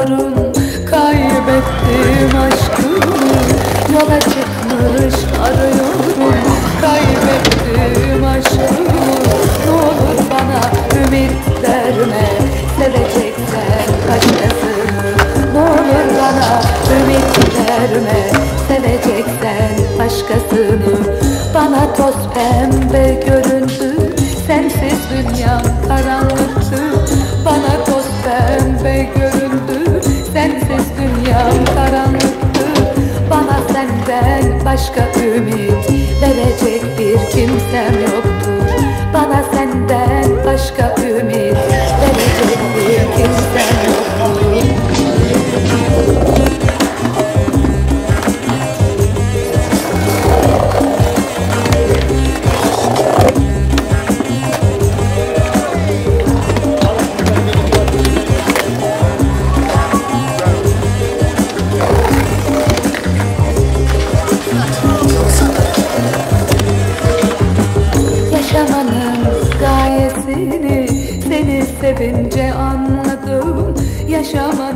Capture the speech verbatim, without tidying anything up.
sorun, kaybettim aşkımı. Yola çıkmış arıyorum, kaybettim aşkımı. Ne olur bana ümit verme, seveceksen başkasını. Ne olur bana ümit verme, seveceksen başkasını. Bana toz pembe göründü, sensiz dünyam karanlıktı. Bana toz pembe göründü, sensiz dünyam karanlıktı. Bana senden başka ümit verecek bir kimsem yoktur. Bana senden başka ümit verecek bir kimsem yoktur. Yaşamanın gayesini seni sevince anladım. Yaşamanın